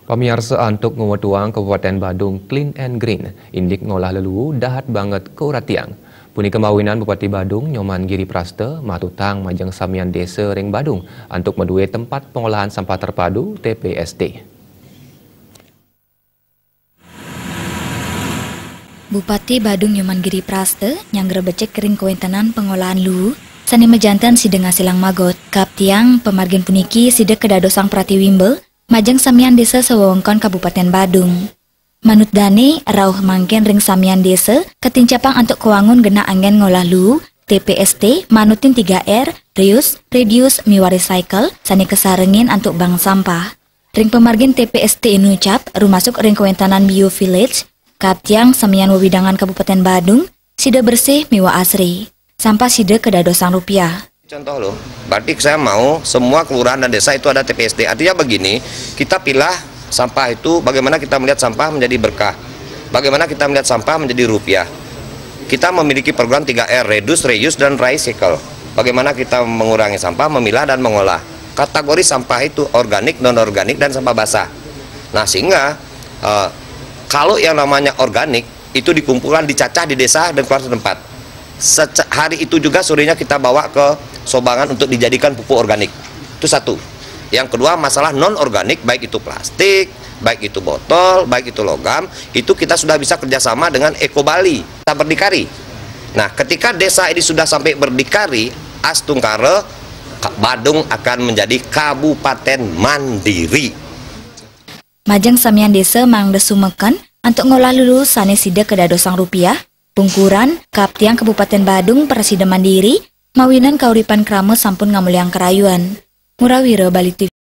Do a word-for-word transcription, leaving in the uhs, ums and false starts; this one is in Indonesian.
Pemirsa antuk ngewatuang Kabupaten Badung Clean and Green, indik ngolah lelu dahat banget ke uratiang. Puni kemawinan Bupati Badung Nyoman Giri Praste matutang majeng samian desa ring Badung antuk medue tempat pengolahan sampah terpadu T P S T. Bupati Badung Nyoman Giri Praste yang grebecek kering kewentanan pengolahan lu sani mejantan sideng silang magot kap tiang pemargin puniki sidek kedadosang Pratiwimbe majeng samian desa sewewengkon Kabupaten Badung. Manut dane rauh mangken ring samian desa ketincapang untuk kewangun gena angin ngolah lu T P S T manutin tiga R reuse, reduce, miwa recycle sani kesarengin untuk bank sampah. Ring pemargin T P S T inucap rumasuk ring kewentanan Bio Village kap tiang samian wewidangan Kabupaten Badung sida bersih miwa asri. Sampah sida kedadosang rupiah. Contoh loh, berarti saya mau semua kelurahan dan desa itu ada T P S T. Artinya begini, kita pilah sampah itu bagaimana kita melihat sampah menjadi berkah. Bagaimana kita melihat sampah menjadi rupiah. Kita memiliki program tiga R, reduce, reuse, dan recycle. Bagaimana kita mengurangi sampah, memilah, dan mengolah. Kategori sampah itu organik, non-organik, dan sampah basah. Nah sehingga uh, kalau yang namanya organik itu dikumpulkan, dicacah di desa dan keluar tempat. Seca hari itu juga sorenya kita bawa ke Sobangan untuk dijadikan pupuk organik. Itu satu. Yang kedua, masalah non organik, baik itu plastik, baik itu botol, baik itu logam, itu kita sudah bisa kerjasama dengan Eko Bali, kita berdikari. Nah ketika desa ini sudah sampai berdikari, Astungkare Badung akan menjadi kabupaten mandiri. Majeng samian desa mang desumekan untuk ngolah lulu sane sida kedadosang rupiah pungkuran kap tiang Kabupaten Badung Presiden Mandiri mawinan kauripan krama sampun ngamuliang kerayuan. Murawiro Bali T V.